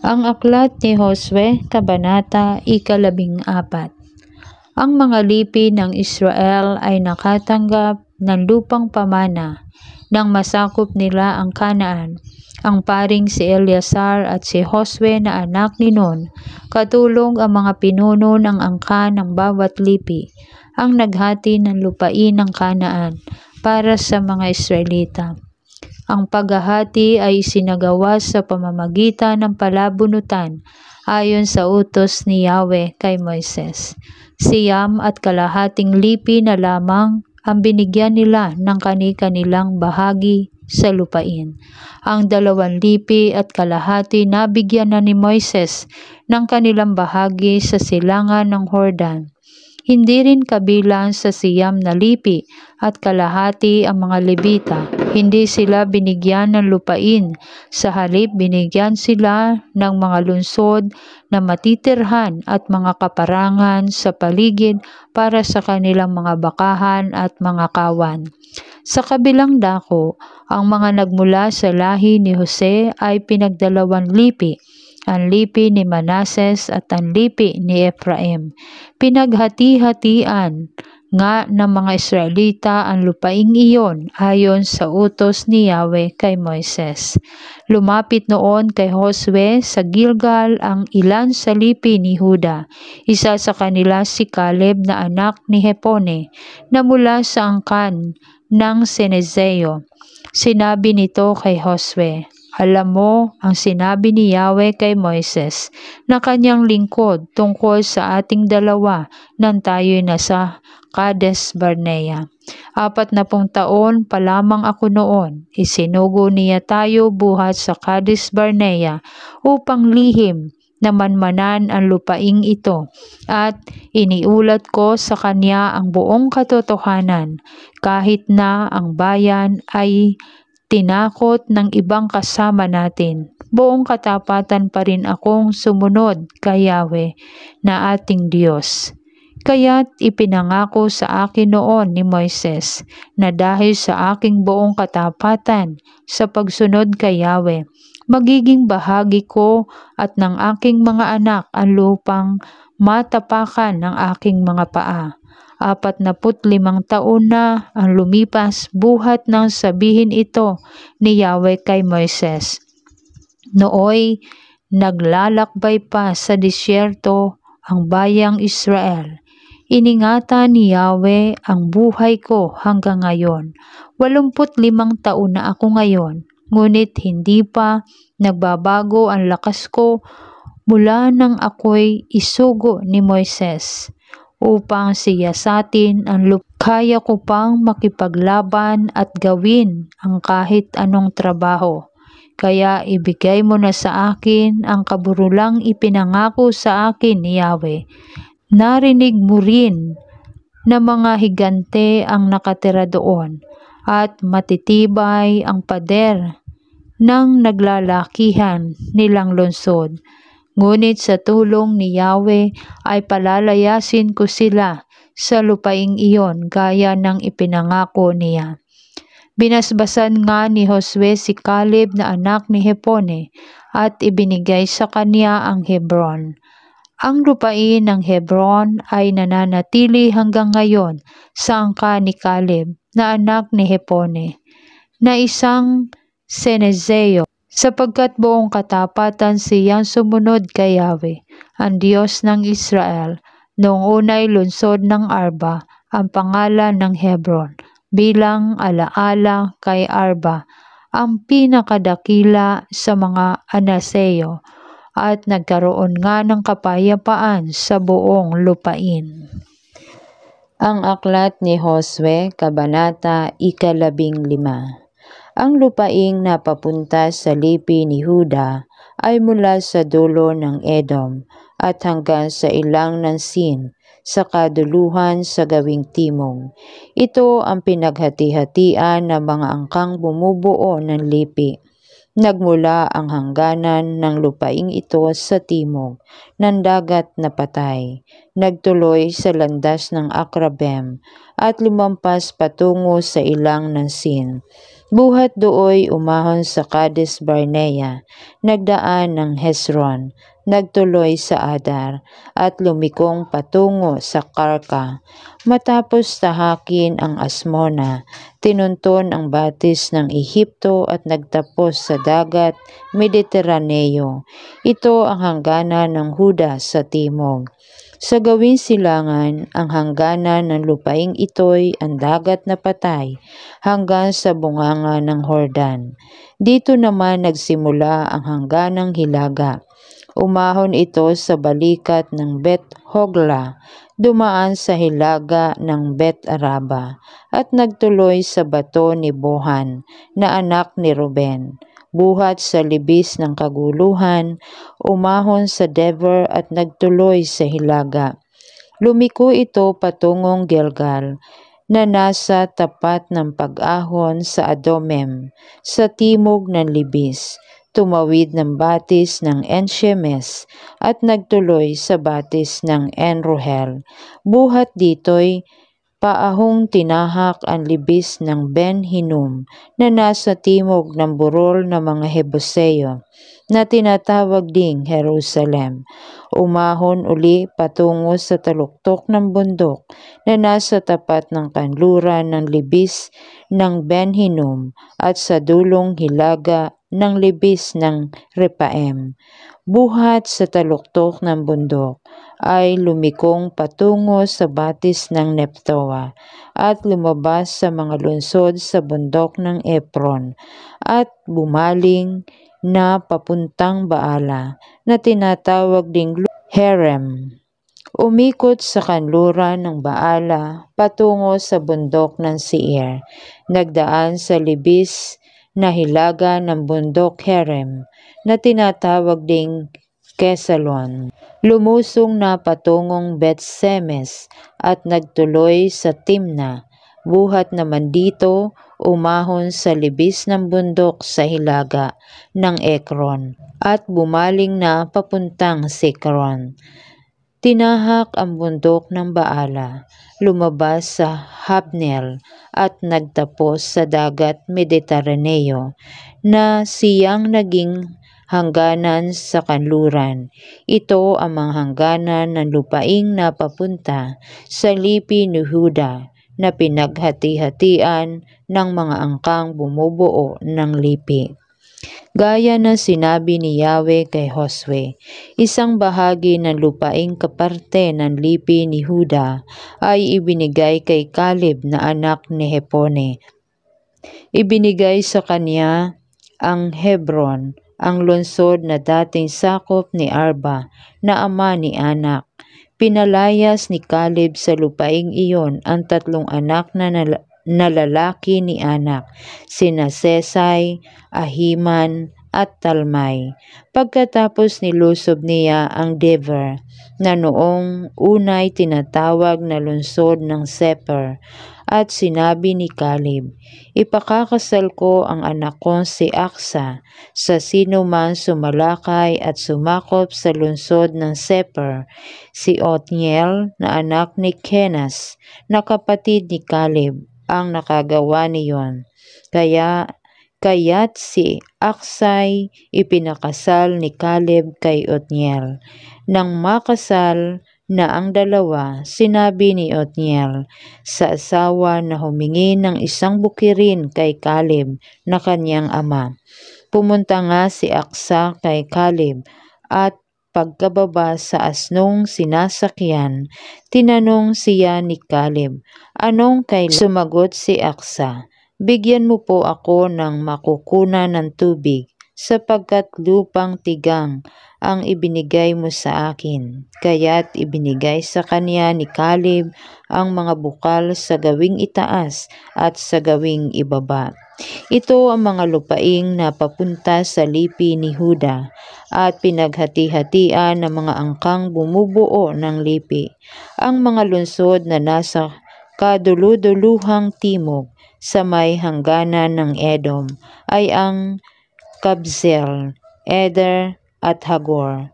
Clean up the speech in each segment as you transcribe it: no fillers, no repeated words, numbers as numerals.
Ang aklat ni Josue, Kabanata 14. Ang mga lipi ng Israel ay nakatanggap ng lupang pamana nang masakop nila ang Kanaan. Ang paring si Eleazar at si Josue na anak ni Nun, katulong ang mga pinuno ng angkan ng bawat lipi, ang naghati ng lupain ng Kanaan para sa mga Israelita. Ang paghahati ay isinagawa sa pamamagitan ng palabunutan ayon sa utos ni Yahweh kay Moises. Siyam at kalahating lipi na lamang ang binigyan nila ng kani-kanilang bahagi sa lupain. Ang 2 lipi at kalahati na bigyan na ni Moises ng kanilang bahagi sa silangan ng Jordan. Hindi rin kabilang sa 9 na lipi at kalahati ang mga Levita. Hindi sila binigyan ng lupain, sa halip binigyan sila ng mga lungsod na matitirhan at mga kaparangan sa paligid para sa kanilang mga bakahan at mga kawan. Sa kabilang dako, ang mga nagmula sa lahi ni Jose ay pinagdalawang lipi, ang lipi ni Manases at ang lipi ni Ephraim. Pinaghati-hatian nga ng mga Israelita ang lupaing iyon ayon sa utos ni Yahweh kay Moises. Lumapit noon kay Josue sa Gilgal ang ilan sa lipi ni Huda. Isa sa kanila si Caleb na anak ni Jepone na mula sa angkan ng Cenezeo. Sinabi nito kay Josue, "Alam mo ang sinabi ni Yahweh kay Moises na kanyang lingkod tungkol sa ating dalawa nang tayo'y nasa Kades Barnea. 40 taon pa lamang ako noon. Isinugo niya tayo buhat sa Kades Barnea upang lihim na manmanan ang lupaing ito, at iniulat ko sa kanya ang buong katotohanan, kahit na ang bayan ay tinakot ng ibang kasama natin. Buong katapatan pa rin akong sumunod kay Yahweh na ating Diyos. Kaya't ipinangako sa akin noon ni Moises na dahil sa aking buong katapatan sa pagsunod kay Yahweh, magiging bahagi ko at ng aking mga anak ang lupang matapakan ng aking mga paa. 45 taon na ang lumipas buhat nang sabihin ito ni Yahweh kay Moises. Nooy naglalakbay pa sa disyerto ang bayang Israel. Iningatan ni Yahweh ang buhay ko hanggang ngayon. 85 taon na ako ngayon, ngunit hindi pa nagbabago ang lakas ko mula nang ako'y isugo ni Moises upang siyasatin ang lupa. Kaya ko pang makipaglaban at gawin ang kahit anong trabaho. Kaya ibigay mo na sa akin ang kaburulang ipinangako sa akin ni Yahweh. Narinig mo rin na mga higante ang nakatira doon at matitibay ang pader ng naglalakihan nilang lungsod. Ngunit sa tulong ni Yahweh ay palalayasin ko sila sa lupaing iyon gaya ng ipinangako niya. Binasbasan nga ni Josue si Caleb na anak ni Jepone at ibinigay sa kanya ang Hebron. Ang lupain ng Hebron ay nananatili hanggang ngayon sa angkan ni Caleb na anak ni Jepone na isang Cenezeo, sapagkat buong katapatan siyang sumunod kay Yahweh, ang Diyos ng Israel. Noong unay lungsod ng Arba ang pangalan ng Hebron bilang alaala kay Arba, ang pinakadakila sa mga Anaseo, at nagkaroon nga ng kapayapaan sa buong lupain. Ang aklat ni Josue, Kabanata 15. Ang lupaing napapunta sa lipi ni Huda ay mula sa dulo ng Edom at hanggang sa ilang ng Sin, sa kaduluhan sa gawing timog. Ito ang pinaghati-hatian ng mga angkang bumubuo ng lipi. Nagmula ang hangganan ng lupaing ito sa timog ng dagat na patay, nagtuloy sa landas ng Akrabem at lumampas patungo sa ilang ng Sin. Buhat dooy umahon sa Cades Barnea, nagdaan ng Hezron, nagtuloy sa Adar at lumikong patungo sa Karka. Matapos tahakin ang Asmona, tinunton ang batis ng Ehipto at nagtapos sa dagat Mediteraneo. Ito ang hangganan ng Huda sa timog. Sa gawing silangan, ang hangganan ng lupaing ito'y ang dagat na patay hanggang sa bunganga ng Hordan. Dito naman nagsimula ang hangganang Hilaga. Umahon ito sa balikat ng Bet Hogla, dumaan sa hilaga ng Bet Araba, at nagtuloy sa bato ni Bohan, na anak ni Ruben. Buhat sa libis ng kaguluhan, umahon sa Dever at nagtuloy sa hilaga. Lumiko ito patungong Gilgal, na nasa tapat ng pag-ahon sa Adomem, sa timog ng libis. Tumawid ng batis ng Enshemes at nagtuloy sa batis ng Enrohel. Buhat dito'y paahong tinahak ang libis ng Ben Hinnom na nasa timog ng burol ng mga Hebuseo na tinatawag ding Jerusalem. Umahon uli patungo sa taluktok ng bundok na nasa tapat ng kanluran ng libis ng Ben Hinnom at sa dulong hilaga ng libis ng Repaim. Buhat sa taluktok ng bundok ay lumikong patungo sa batis ng Neptoa at lumabas sa mga lungsod sa bundok ng Epron at bumaling na papuntang Baala na tinatawag ding Herem. Umikot sa kanluran ng Baala patungo sa bundok ng Seir, nagdaan sa libis na hilaga ng bundok Herem na tinatawag ding Kesalon. Lumusong na patungong Bet-Semes at nagtuloy sa Timna. Buhat naman dito, umahon sa libis ng bundok sa hilaga ng Ekron at bumaling na papuntang Sikron. Tinahak ang bundok ng Baala, lumabas sa Habnel at nagtapos sa dagat Mediteraneo na siyang naging hangganan sa kanluran. Ito ang mga hangganan ng lupaing na papunta sa lipi ni Huda na pinaghati-hatian ng mga angkang bumubuo ng lipi. Gaya ng sinabi ni Yahweh kay Josue, isang bahagi ng lupaing kaparte ng lipi ni Huda ay ibinigay kay Caleb na anak ni Jepone. Ibinigay sa kanya ang Hebron, ang lungsod na dating sakop ni Arba na ama ni Anak. Pinalayas ni Caleb sa lupaing iyon ang 3 anak na lalaki ni Anak, sina Sesai, Ahiman, at Talmai. Pagkatapos nilusob niya ang Dever, na noong unay tinatawag na lungsod ng Seper, at sinabi ni Caleb, ipakakasal ko ang anak kong si Aksa sa sino man sumalakay at sumakop sa lungsod ng Seper, si Othniel na anak ni Kenas na kapatid ni Caleb ang nakagawa niyon. Kaya't si Aksay ipinakasal ni Caleb kay Othniel. Nang makasal na ang dalawa, sinabi ni Othniel sa asawa na humingi ng isang bukirin kay Caleb na kanyang ama. Pumunta nga si Aksa kay Caleb at pagkababa sa asnong sinasakyan, tinanong siya ni Caleb, anong kailangan? Sumagot si Aksa, bigyan mo po ako ng makukunan ng tubig, sapagkat lupang tigang ang ibinigay mo sa akin. Kaya't ibinigay sa kanya ni Caleb ang mga bukal sa gawing itaas at sa gawing ibaba. Ito ang mga lupaing na papunta sa lipi ni Huda at pinaghati-hatian ng mga angkang bumubuo ng lipi. Ang mga lungsod na nasa kaduluduluhang timog sa may hangganan ng Edom ay ang Kabzeel, Eder at Hagor,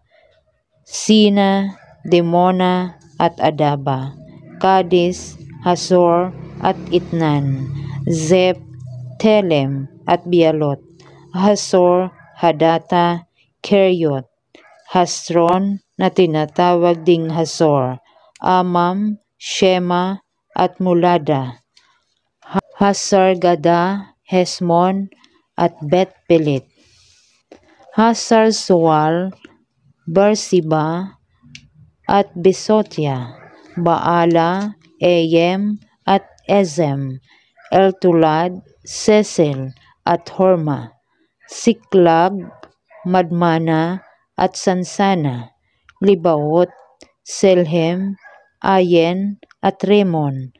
Sina, Dimona at Adaba, Kadis, Hasor at Itnan, Zep, Telem at Bialot, Hasor, Hadata, Keriot, Hasron na tinatawag ding Hasor, Amam, Shema at Mulada, Hasar-Gada, Hesmon at Bet-Pelet, Hasar-Sual, Berseba at Bisotia, Baala, Eyem at Ezem, Eltulad, Sesel at Horma, Siklag, Madmana at Sansana, Libaot, Selhem, Ayen at Remon,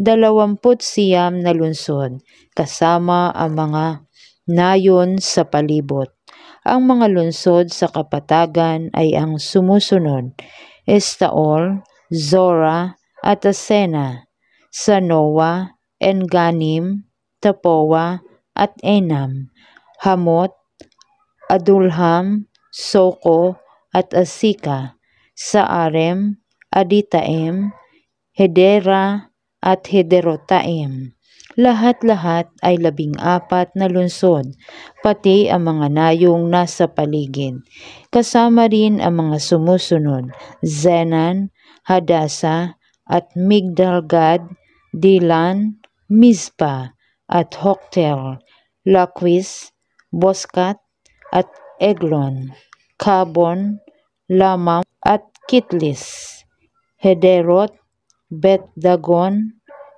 29 na lungsod, kasama ang mga nayon sa palibot. Ang mga lungsod sa kapatagan ay ang sumusunod: Estaol, Zora at Asena, Sanoa, Enganim, Tapoa at Enam, Hamot, Adulham, Soko at Asika, Saarem, Aditaim, Hedera at Hederotaim. Lahat-lahat ay 14 na lungsod, pati ang mga nayong nasa paligid. Kasama rin ang mga sumusunod: Zenan, Hadasa at Migdalgad, Dilan, Mizpa at Hoktel, Laquis, Boskat at Eglon, Kabon, Lamam at Kitlis, Hederot, Bet-Dagon,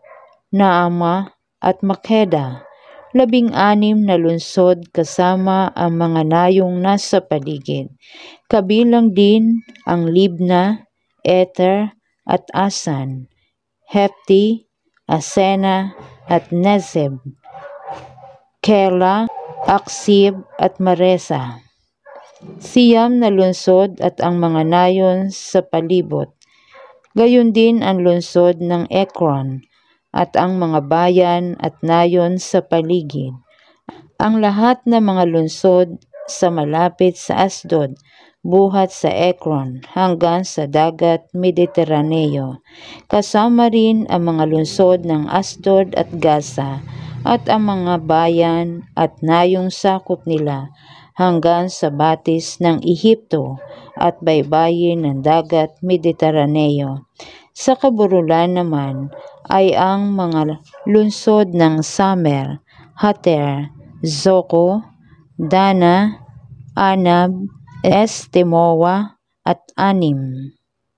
Naama at Makeda. 16 na lungsod kasama ang mga nayong nasa paligid. Kabilang din ang Libna, Eter at Asan, Hepti, Asena at Nezeb, Kela, Aksib at Maresa. 9 na lungsod at ang mga nayon sa palibot. Gayon din ang lungsod ng Ekron at ang mga bayan at nayon sa paligid. Ang lahat ng mga lungsod sa malapit sa Asdod, buhat sa Ekron hanggang sa dagat Mediteraneo. Kasama rin ang mga lungsod ng Asdod at Gaza at ang mga bayan at nayong sakop nila hanggang sa batis ng Ehipto at baybayin ng dagat Mediteraneo. Sa kaburulan naman ay ang mga lungsod ng Samer, Hater, Zoko, Dana, Anab, Estemoa at Anim,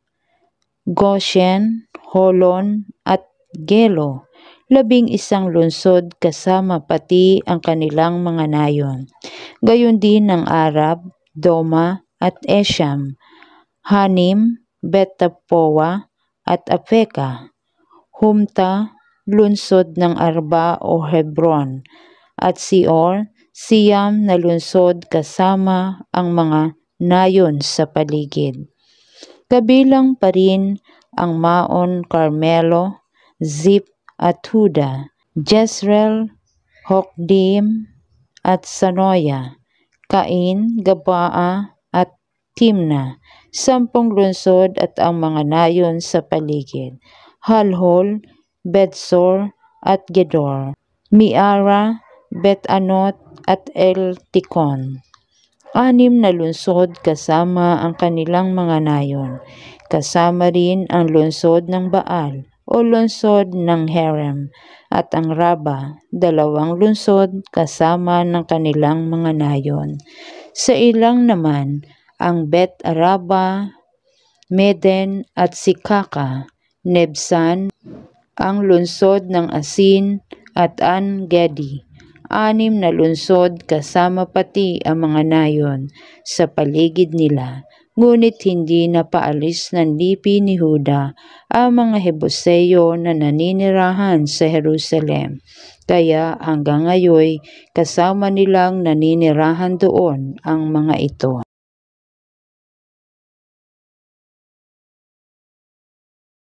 Goshen, Holon at Gelo. 11 lungsod kasama pati ang kanilang mga nayon. Gayon din ang Arab, Doma at Esham, Hanim, Bet-Tappoa at Afeka, Humta, lungsod ng Arba o Hebron, at Sior, siyam na lungsod kasama ang mga nayon sa paligid. Kabilang pa rin ang Maon Carmelo, Zip at Huda, Jezreel, Hokdim at Sanoya, Kain, Gabaa at Timna, 10 lungsod at ang mga nayon sa paligid. Halhol, Betsor at Gedor, Miara, Bet-Anot at El-Tikon. 6 na lungsod kasama ang kanilang mga nayon. Kasama rin ang lungsod ng Baal o lungsod ng Herem at ang Raba, 2 lungsod kasama ng kanilang mga nayon. Sa ilang naman ang Bet-Araba, Meden at Sikaka, Nebsan, ang lungsod ng Asin at An-Gedi. 6 na lungsod kasama pati ang mga nayon sa paligid nila. Ngunit hindi napaalis ng lipi ni Huda ang mga Hebuseo na naninirahan sa Jerusalem. Kaya hanggang ngayon kasama nilang naninirahan doon ang mga ito.